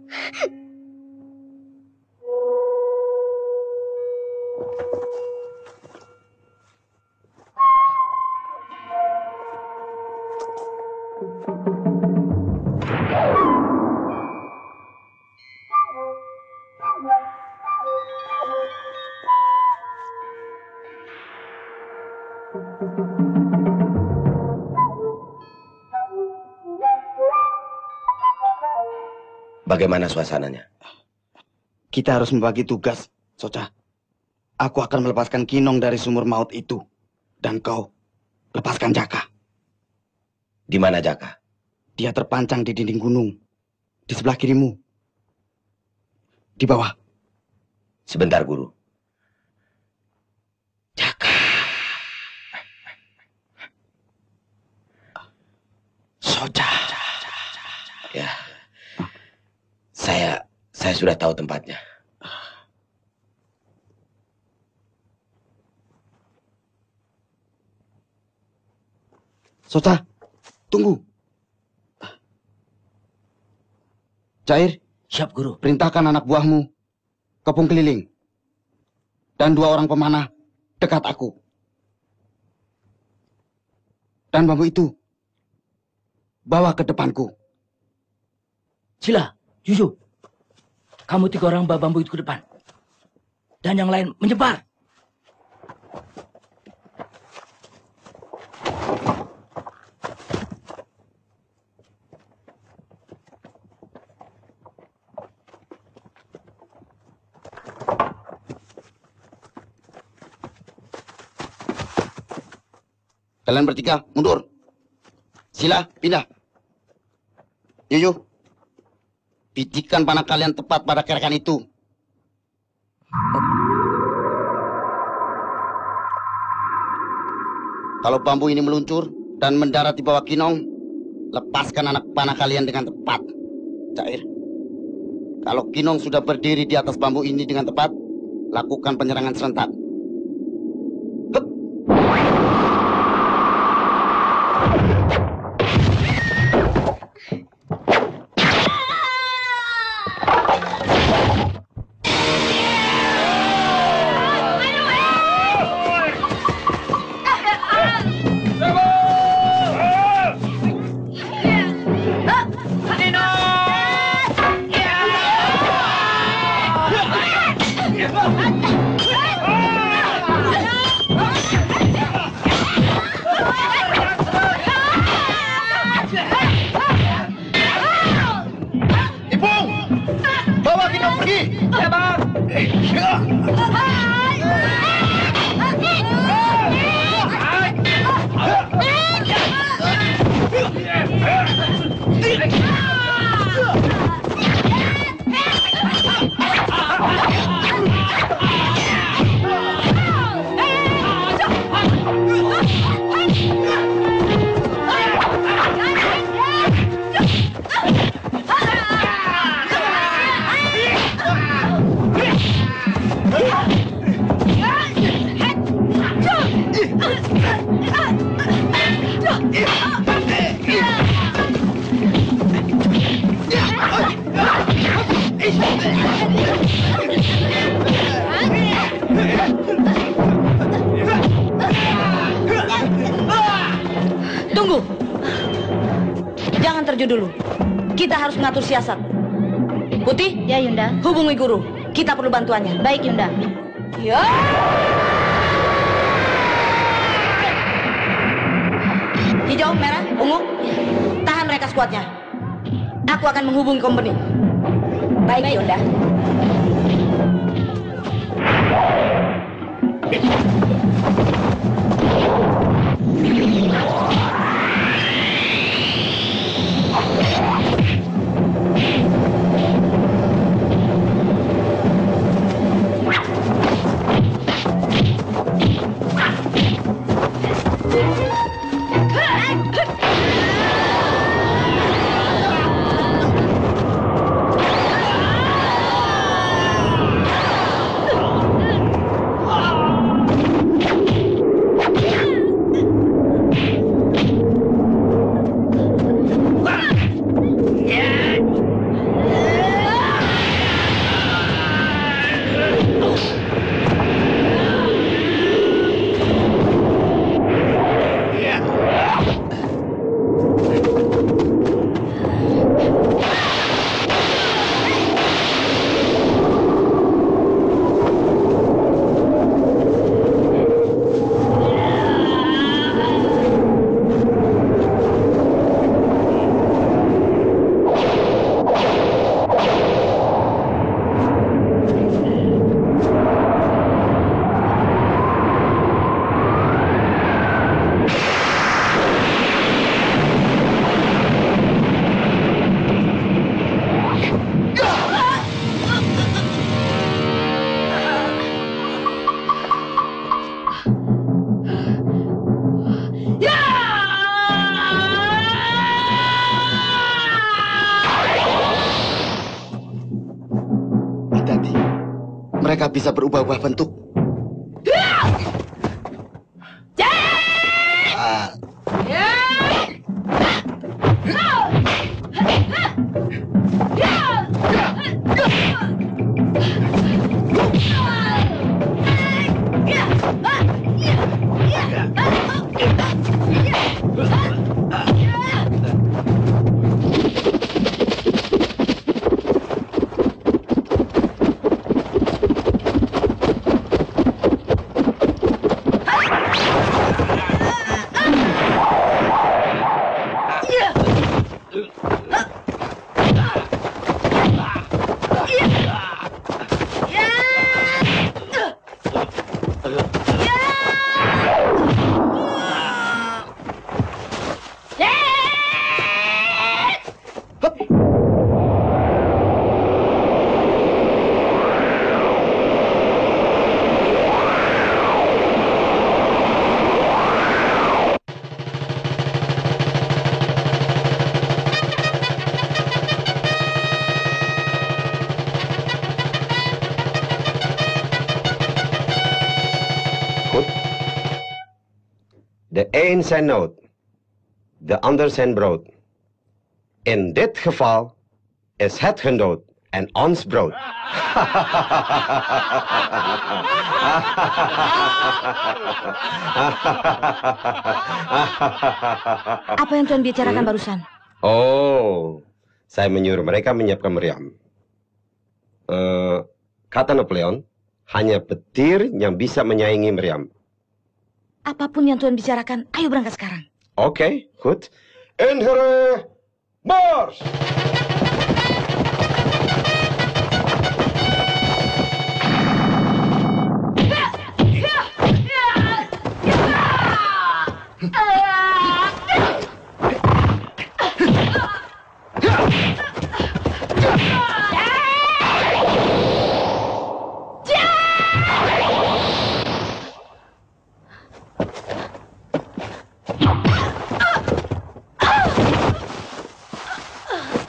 Bagaimana suasananya? Kita harus membagi tugas, Soca. Aku akan melepaskan Kinong dari sumur maut itu. Dan kau lepaskan Jaka. Di mana Jaka? Dia terpancang di dinding gunung. Di sebelah kirimu. Di bawah. Sebentar, Guru. Jaka. Soca. Ya. Saya, saya sudah tahu tempatnya. Soca, tunggu. Cair. Siap, Guru. Perintahkan anak buahmu kepung keliling. Dan dua orang pemanah dekat aku. Dan bambu itu bawa ke depanku. Sila, Yuyu. Kamu tiga orang bawa bambu itu ke depan. Dan yang lain menyebar. Kalian bertiga, mundur. Sila, pindah. Yuyu, pitikan panah kalian tepat pada kerakan itu. Kalau bambu ini meluncur dan mendarat di bawah Kinong, lepaskan anak panah kalian dengan tepat. Cair. Kalau Kinong sudah berdiri di atas bambu ini dengan tepat, lakukan penyerangan serentak. Tunggu. Jangan terjun dulu. Kita harus mengatur siasat. Putih? Ya, Yunda. Hubungi guru. Kita perlu bantuannya. Baik, Yunda. Ya. Hijau, merah, ungu. Tahan mereka skuadnya. Aku akan menghubungi company. Baik, Baik. Yunda. Mereka bisa berubah-ubah bentuk. Ah. De een zijn nood, de ander zijn brood. In dit geval is het hun dood en ons brood. Apa yang Tuan bicarakan hmm? barusan? Oh, saya menyuruh mereka menyiapkan meriam. Uh, kata Napoleon, hanya petir yang bisa menyaingi meriam. Apapun yang Tuan bicarakan, ayo berangkat sekarang. Oke, okay, goed. Inheren, mars!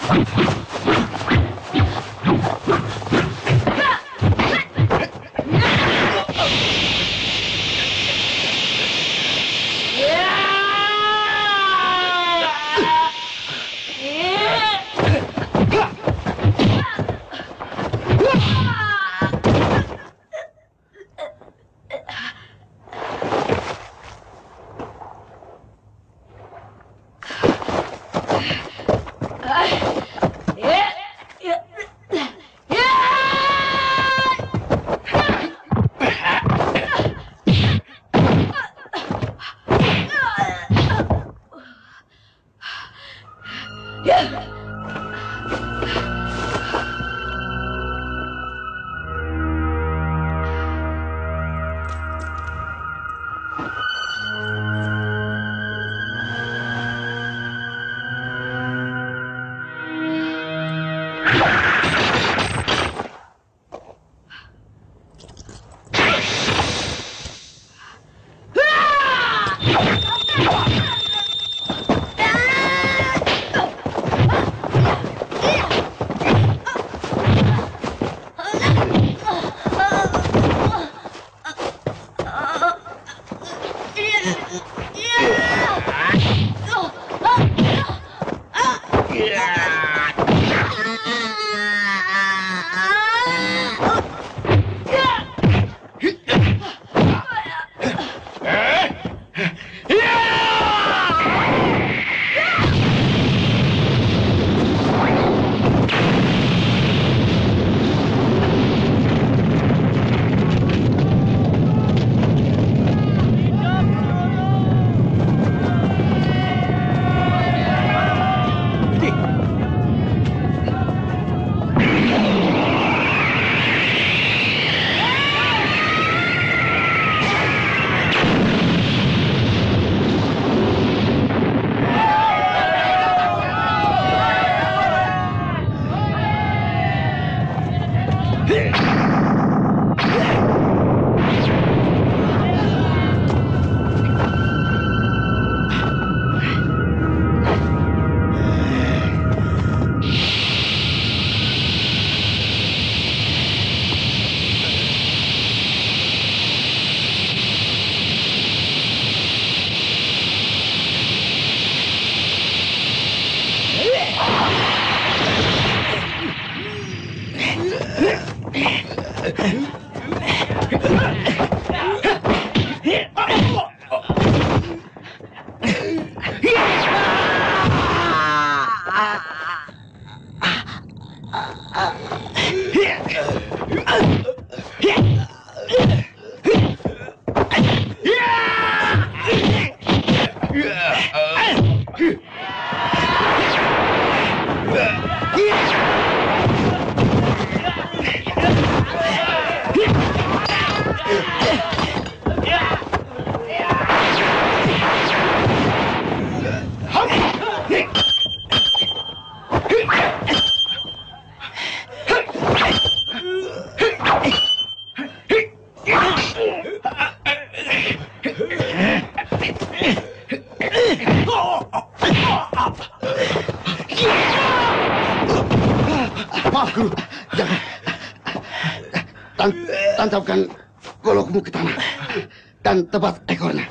Maaf, Guru. Jangan. Tan tancapkan golokmu ke tanah. Dan tebas ekornya.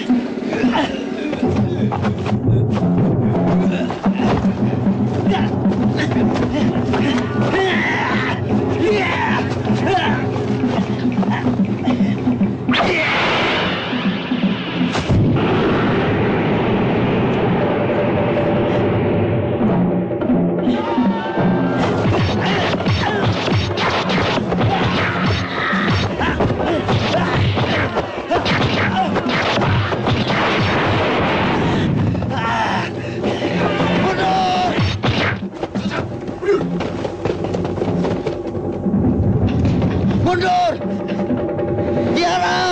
Yeah. Mundur! Diharap!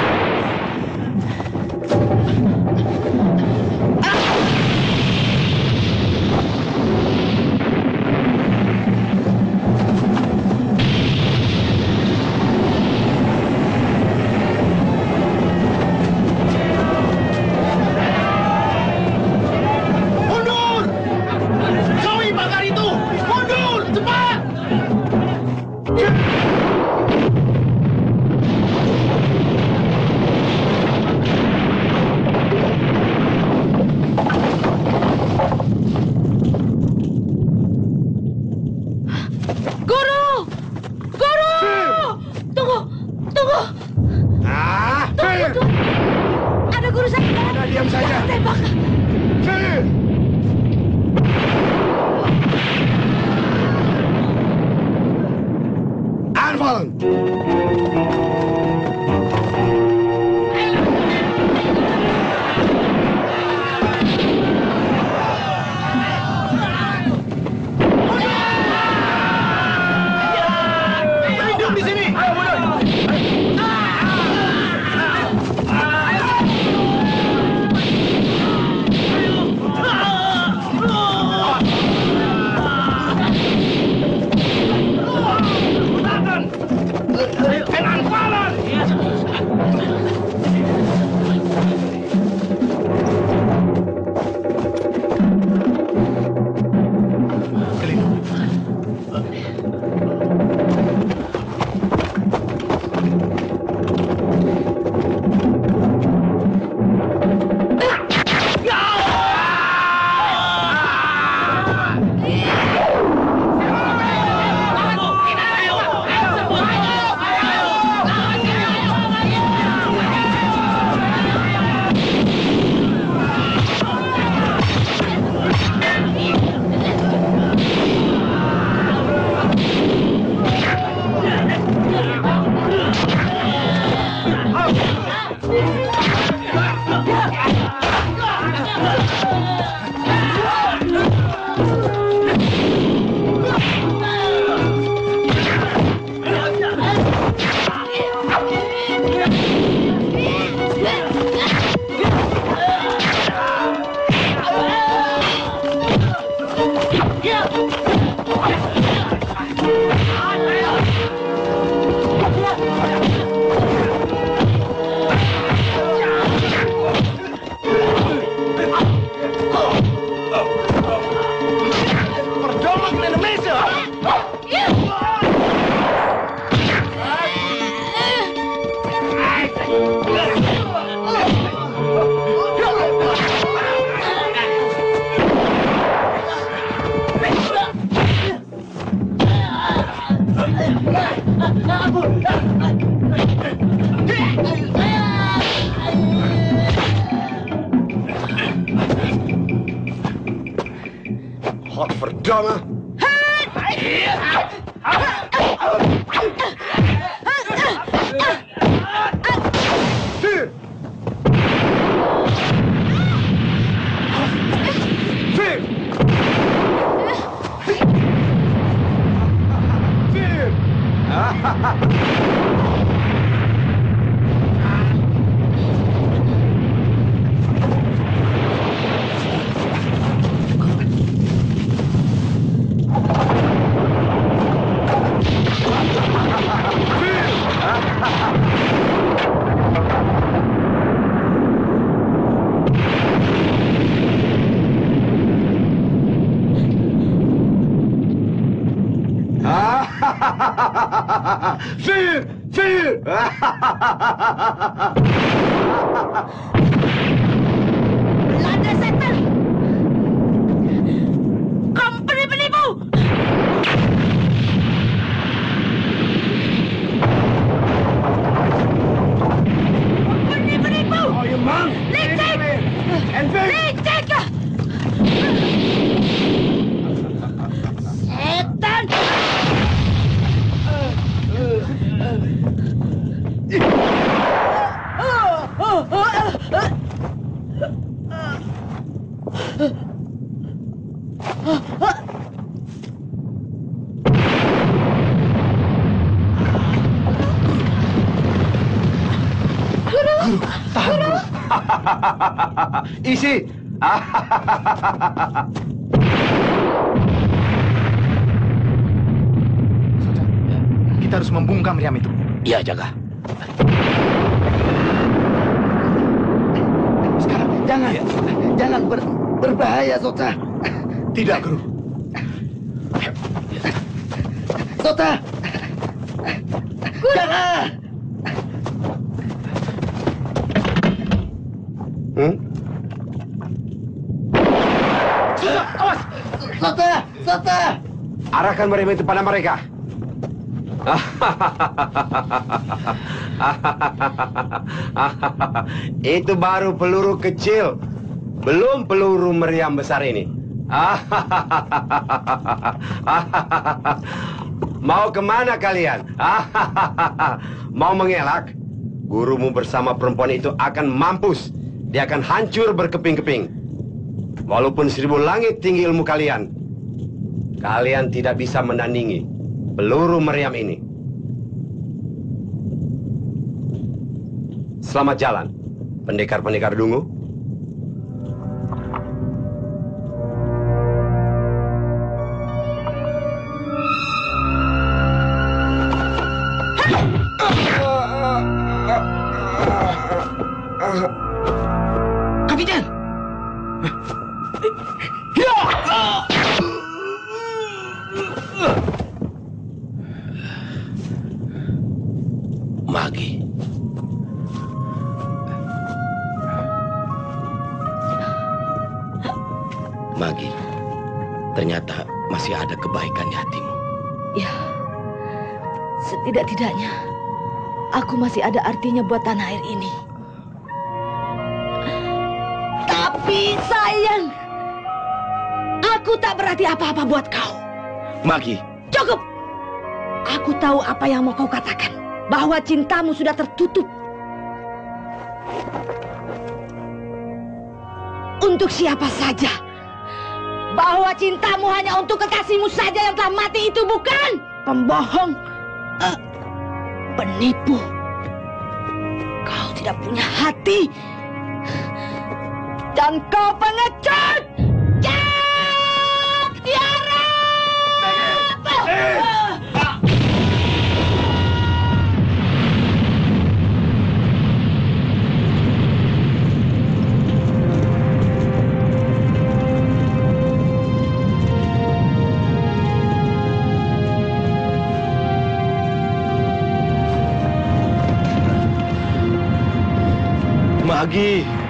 Godverdomme! Vuur! Vuur! Vuur! Vuur! Lada setan! Company penipu! Company penipu! Oh, je man! Licik! En vuur! Licik! Setan! Huh? Isi. Kita harus membungkam meriam itu. Iya, Jaka. Sekarang, jangan. Ya. Jangan ber, berbahaya, Sota. Tidak, Guru. Sota. Jangan. Hmm? Sota, awas. Sota, Sota. Arahkan meriam itu pada mereka. Itu baru peluru kecil, belum peluru meriam besar ini. Mau kemana kalian? Mau mengelak? Gurumu bersama perempuan itu akan mampus. Dia akan hancur berkeping-keping. Walaupun seribu langit tinggi ilmu kalian, kalian tidak bisa menandingi peluru meriam ini. Selamat jalan, pendekar-pendekar dungu. Kapiten! Magi. Magi, ternyata masih ada kebaikan di hatimu. Ya, setidak-tidaknya aku masih ada artinya buat tanah air ini. Tapi sayang, aku tak berarti apa-apa buat kau. Magi. Cukup. Aku tahu apa yang mau kau katakan. Bahwa cintamu sudah tertutup. Untuk siapa saja. Bahwa cintamu hanya untuk kekasihmu saja yang telah mati itu, bukan? Pembohong. Uh, penipu. Kau tidak punya hati. Dan kau pengecut. Jack Tiara! Magi.